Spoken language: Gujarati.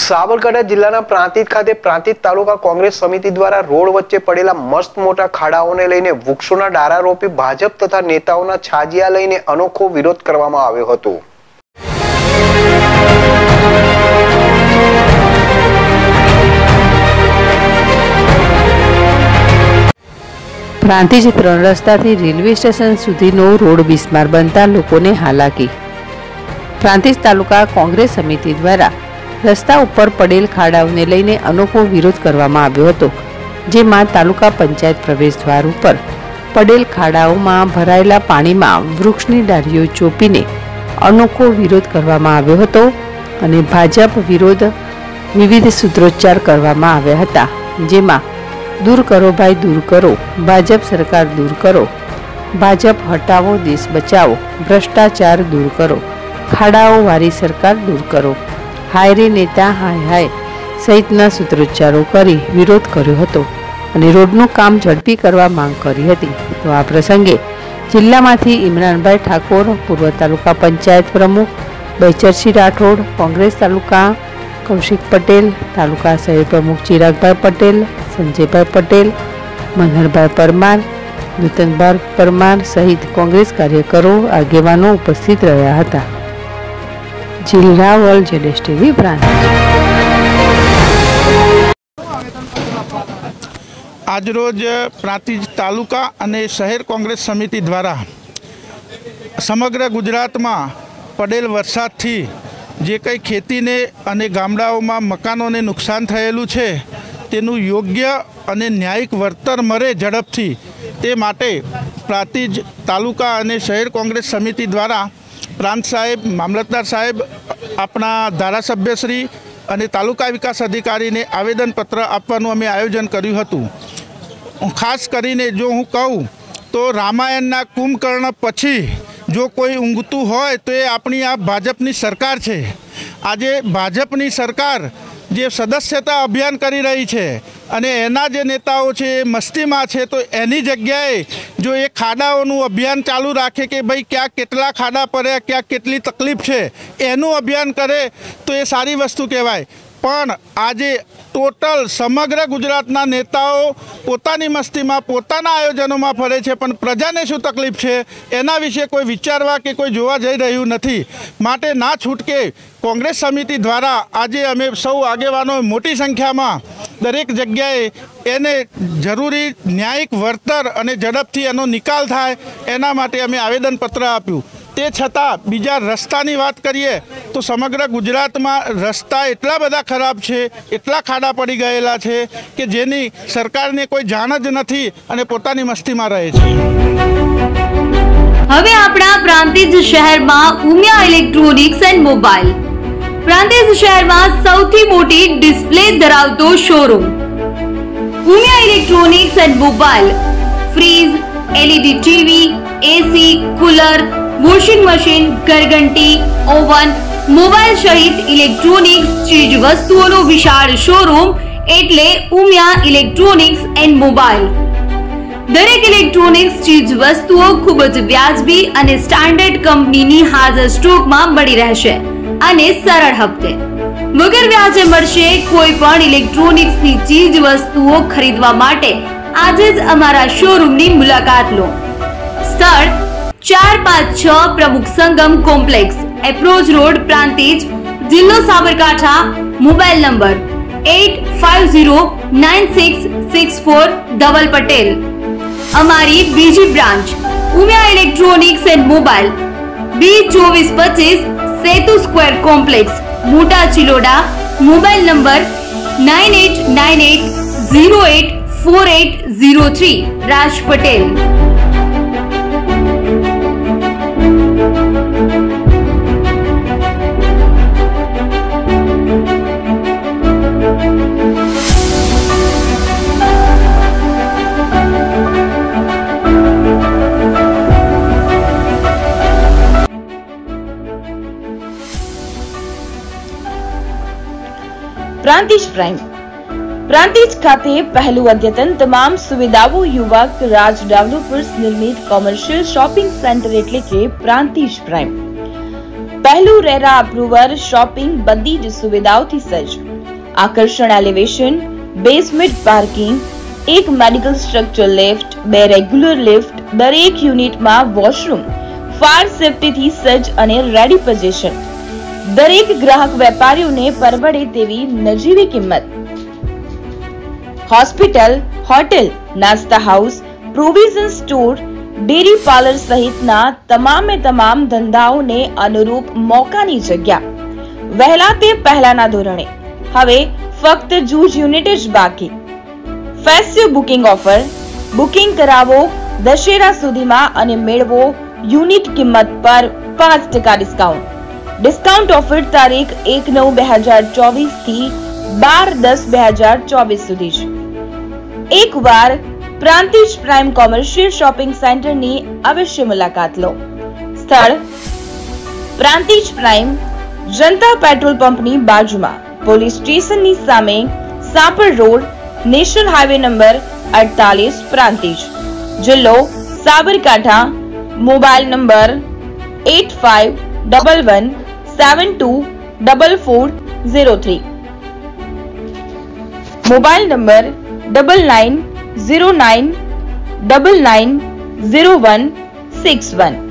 સાબરકાંઠા જિલ્લાના પ્રાંતિજ ખાતે પ્રાંતિજ તાલુકા કોંગ્રેસ સમિતિ દ્વારા રોડ વચ્ચે પડેલા મસ્ત મોટા ખાડાઓને લઈને વૃક્ષોના ડાળા રોપી ભાજપ તથા નેતાઓના છાજિયા લઈને અનોખો વિરોધ કરવામાં આવ્યો હતો। પ્રાંતિજ 3 રસ્તાથી રેલવે સ્ટેશન સુધીનો રોડ બિસ્માર બનતા લોકોને હાલાકી। પ્રાંતિજ તાલુકા કોંગ્રેસ સમિતિ દ્વારા રસ્તા ઉપર પડેલ ખાડાઓને લઈને અનોખો વિરોધ કરવામાં આવ્યો હતો, જેમાં તાલુકા પંચાયત પ્રવેશદ્વાર ઉપર પડેલ ખાડાઓમાં ભરાયેલા પાણીમાં વૃક્ષની ડાળીઓ ચોપીને અનોખો વિરોધ કરવામાં આવ્યો હતો અને ભાજપ વિરોધ વિવિધ સૂત્રોચ્ચાર કરવામાં આવ્યા હતા, જેમાં दूर करो भाई दूर करो, भाजप सरकार दूर करो, भाजप हटाओ देश बचाओ, भ्रष्टाचार दूर करो, खाड़ाओ वाली सरकार दूर करो, हाय रे नेता हाय हाय सहितना सूत्रोच्चारो करी विरोध कर्यो हतो અને રોડનું કામ ઝડપી કરવા માંગ કરી હતી। તો આ પ્રસંગે જિલ્લામાંથી ઇમરાનભાઈ ઠાકોર, પૂર્વ તાલુકા પંચાયત પ્રમુખ બૈચરસિંહ રાઠોડ, કોંગ્રેસ તાલુકા કૌશિક પટેલ, તાલુકા શહેર પ્રમુખ ચિરાગભાઈ પટેલ, संजयभाई पटेल, मनहरभाई परमार, नूतनभाई परमार सहित कांग्रेस कार्यकरो आगेवानो उपस्थित रह्या हता। जिल्ला वर्ल्ड जेडेश टीवी प्रांतिज। આજરોજ પ્રાંતિજ તાલુકા અને શહેર કોંગ્રેસ સમિતિ દ્વારા સમગ્ર ગુજરાતમાં પડેલ વરસાદથી જે કંઈ ખેતીને અને ગામડાઓમાં મકાનોને નુકસાન થયેલું છે તેનું યોગ્ય અને ન્યાયિક વળતર મળે ઝડપથી, તે માટે પ્રાંતિજ તાલુકા અને શહેર કોંગ્રેસ સમિતિ દ્વારા પ્રાંત સાહેબ, મામલતદાર સાહેબ, આપણા ધારાસભ્યશ્રી અને તાલુકા વિકાસ અધિકારીને આવેદનપત્ર આપવાનું અમે આયોજન કર્યું હતું। ખાસ કરીને જો હું કહું તો રામાયણના કુંભકર્ણ પછી જો કોઈ ઊંઘતું હોય તો એ આપણી આ ભાજપની સરકાર છે। આજે ભાજપની સરકાર જે સદસ્યતા અભિયાન કરી રહી છે અને એના જે નેતાઓ છે એ મસ્તીમાં છે, તો એની જગ્યાએ જો એ ખાડાઓનું અભિયાન ચાલુ રાખે કે ભાઈ ક્યાં કેટલા ખાડા પડ્યા, ક્યાં કેટલી તકલીફ છે, એનું અભિયાન કરે તો એ સારી વસ્તુ કહેવાય। પણ આજે ટોટલ સમગ્ર ગુજરાતના નેતાઓ પોતાની મસ્તીમાં પોતાના આયોજનોમાં ફરે છે, પણ પ્રજાને શું તકલીફ છે એના વિશે કોઈ વિચારવા કે કોઈ જોવા જઈ રહ્યું નથી। માટે ના છૂટકે કોંગ્રેસ સમિતિ દ્વારા આજે અમે સૌ આગેવાનો મોટી સંખ્યામાં દરેક જગ્યાએ એને જરૂરી ન્યાયિક વળતર અને ઝડપથી એનો નિકાલ થાય એના માટે અમે આવેદનપત્ર આપ્યું। તે છતાં બીજા રસ્તાની વાત કરીએ તો સમગ્ર ગુજરાતમાં રસ્તા એટલા બધા ખરાબ છે, એટલા ખાડા પડી ગયેલા છે કે જેની સરકારને કોઈ જાણ જ નથી અને પોતાની મસ્તીમાં રહે છે। હવે આપણા પ્રાંતિજ શહેરમાં Umiya electronics and mobile, Prantij શહેરમાં સૌથી મોટી ડિસ્પ્લે ધરાવતો showroom Umiya electronics and mobile, fridge, LED TV, AC, cooler, washing machine, घरघंटी, ओवन, मोबाइल सहित इलेक्ट्रॉनिक्स चीज वस्तुओं विशाल शोरूम एटले उमिया इलेक्ट्रॉनिक्स एंड मोबाइल। दरेक इलेक्ट्रॉनिक्स चीज वस्तुओं खूब ज व्याजबी अने स्टैंडर्ड कंपनीनी हाजर स्टॉक में मळी रहेशे अने सरल हफ्ते वगर व्याजे मळशे। कोई पण इलेक्ट्रॉनिक्स नी चीज वस्तुओं खरीदवा माटे आजे ज अमारा शोरूम नी मुलाकात लो। स्थळ 456 प्रमुख Sangam complex, approach road, Prantij, जिल्लो Sabarkantha. Mobile number 85096646 double Patel. अमारी बीजी branch Umiya electronics and mobile, B2425 Setu square complex, Mota Chiloda. Mobile number 9898084803 Raj Patel. Prantij prime Prantij ખાતે પહેલું અદ્યતન તમામ સુવિધાઓ યુવક રાજ ડેવલપર્સ નિર્મિત કોમર્શિયલ શોપિંગ સેન્ટર એટલે કે પ્રાંતિજ પ્રાઇમ। પહેલું રેરા અપ્રુવર શોપિંગ બધી જ સુવિધાઓથી સજ્જ આકર્ષણ એલિવેશન, બેઝમેન્ટ પાર્કિંગ, એક medical structure lift, 2 regular lift, દરેક યુનિટમાં વોશરૂમ, ફાયર સેફ્ટીથી સજ્જ અને રેડી પોઝિશન, દરેક ગ્રાહક વેપારીઓને પરવડે તેવી નજીવી કિંમત. હોસ્પિટલ, હોટેલ, નાસ્તા house, provision store, dairy parlour સહિતના તમામે તમામ ધંધાઓને અનુરૂપ મોકાની જગ્યા. વહેલા તે પહેલાના ધોરણે, હવે ફક્ત જૂજ યુનિટ જ બાકી. Festive booking offer. બુકિંગ કરાવો દશેરા સુધીમાં અને મેળવો યુનિટ કિંમત પર 5% ડિસ્કાઉન્ટ. ડિસ્કાઉન્ટ ઓફર તારીખ 1/9/2024 થી 12/10/2024 સુધી છે. એકવાર પ્રાંતિજ પ્રાઇમ કોમર્શિયલ શોપિંગ સેન્ટરની અવશ્ય મુલાકાત લો. સ્થળ પ્રાંતિજ પ્રાઇમ, જનતા પેટ્રોલ પંપની બાજુમાં, પોલીસ સ્ટેશનની સામે, Sapar road, national highway number 48, Prantij. જિલ્લો Sabarkantha. Mobile number 8511724403. Mobile number 9909990161.